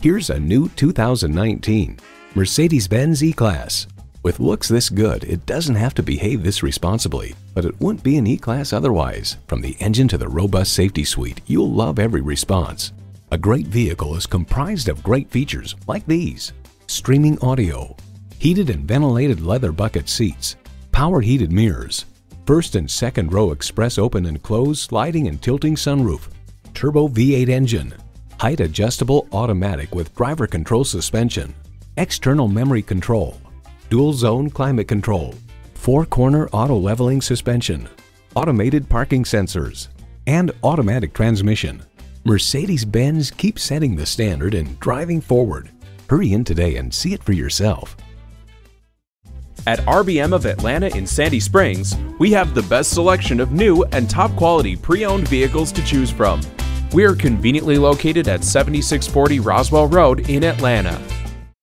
Here's a new 2019 Mercedes-Benz E-Class. With looks this good, it doesn't have to behave this responsibly, but it wouldn't be an E-Class otherwise. From the engine to the robust safety suite, you'll love every response. A great vehicle is comprised of great features like these: streaming audio, heated and ventilated leather bucket seats, power heated mirrors, first and second row express open and close sliding and tilting sunroof, turbo V8 engine, height adjustable automatic with driver control suspension, external memory control, dual zone climate control, 4-corner auto leveling suspension, automated parking sensors, and automatic transmission. Mercedes-Benz keeps setting the standard and driving forward. Hurry in today and see it for yourself. At RBM of Atlanta in Sandy Springs, we have the best selection of new and top quality pre-owned vehicles to choose from. We are conveniently located at 7640 Roswell Road in Atlanta.